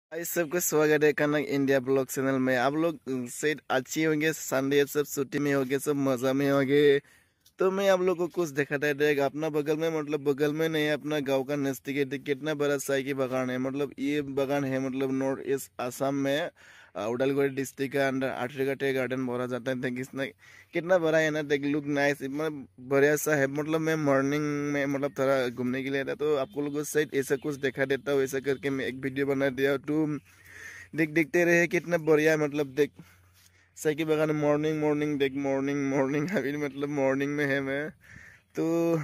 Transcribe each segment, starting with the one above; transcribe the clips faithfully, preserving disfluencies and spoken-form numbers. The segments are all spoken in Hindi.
भाई सबको स्वागत है कनक इंडिया ब्लॉग चैनल में। आप लोग सेट अच्छी होंगे, संडे सब छुट्टी में होंगे, सब मजा में होंगे। तो मैं आप लोग को कुछ दिखाता है। देख अपना बगल में, मतलब बगल में नहीं, अपना गांव का नजदीक है। देख कितना बड़ा चाय की बागान है। मतलब ये बागान है मतलब नॉर्थ ईस्ट असम में उदालगुड़ी डिस्ट्रिक्ट का अंडर अटरीघाट गार्डन बोला जाता है। देख कितना कितना बड़ा है ना। देख लुक नाइस, मतलब बढ़िया सा है। मतलब मैं मॉर्निंग में मतलब थोड़ा घूमने के लिए था, तो आपको लोगों से ऐसा कुछ दिखा देता हूँ। ऐसा करके मैं एक वीडियो बना दिया तो देख देखते रहे कितना बढ़िया है। मतलब देख साइकिल बगान मॉर्निंग मॉर्निंग देख मॉर्निंग मॉर्निंग अभी मतलब मॉर्निंग में है मैं तो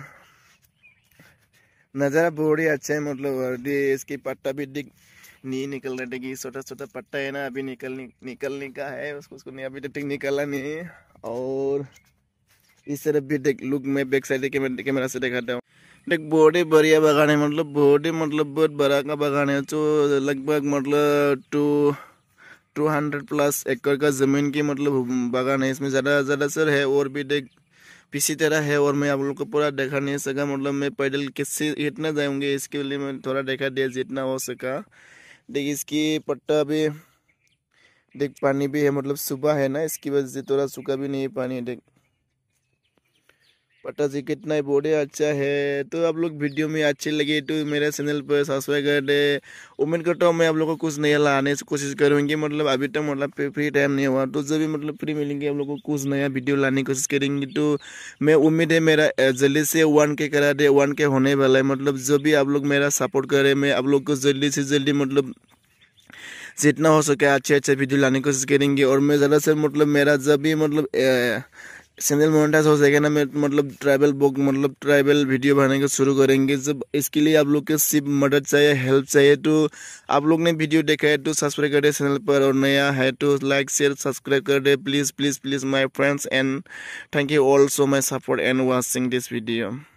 नज़ारा बहुत ही अच्छा है। मतलब हल्दी इसकी पत्ता भी दिख नहीं निकल रहा। देखिए छोटा छोटा पत्ता है ना, अभी निकल निकलने का है उसको उसको नहीं, अभी तक निकला नहीं। और इस तरफ भी देख लुक मैं बैक साइड के कैमरा से दिखाता हूँ। देख बहुत ही बढ़िया बागान है। मतलब बहुत ही मतलब बहुत बड़ा का बागान है। जो लगभग मतलब टू टू हंड्रेड प्लस एकड़ का जमीन की मतलब बागान है। इसमें ज़्यादा ज़्यादा सर है और भी देख पीछे तरह है। और मैं आप लोग को पूरा देखा नहीं सका, मतलब मैं पैदल किससे इतना जाऊंगे, इसके लिए मैं थोड़ा देखा दिया जितना हो सका। देख इसकी पट्टा भी देख, पानी भी है। मतलब सुबह है ना, इसकी वजह से थोड़ा सूखा भी नहीं है पानी। देख पता जी कितना ही बॉडी अच्छा है। तो आप लोग वीडियो में अच्छी लगी तो मेरे चैनल पर सब्सक्राइब कर दे। उम्मीद करता हूँ मैं आप लोग को कुछ नया लाने की कोशिश करूँगी। मतलब अभी तक मतलब फ्री टाइम नहीं हुआ, तो जब भी मतलब फ्री मिलेंगे आप लोग को कुछ नया वीडियो लाने की कोशिश करेंगे। तो मैं उम्मीद है मेरा जल्दी से वन के करा दे, वन के होने वाला है। मतलब जो भी आप लोग मेरा सपोर्ट करें, मैं आप लोग को जल्दी से जल्दी मतलब जितना हो सके अच्छे अच्छे वीडियो लाने की कोशिश करेंगे। और मैं ज़्यादा से मतलब मेरा जब भी मतलब चैनल मोनेटाइज हो जाएगा ना, मैं मतलब ट्रैवल बुक मतलब ट्रैवल वीडियो बनाने का शुरू करेंगे। जब इसके लिए आप लोग के सिर्फ मदद चाहिए, हेल्प चाहिए। तो आप लोग ने वीडियो देखा है तो सब्सक्राइब कर दे चैनल पर, और नया है तो लाइक शेयर सब्सक्राइब कर दे please please please my friends. And thank you also my support and watching this video.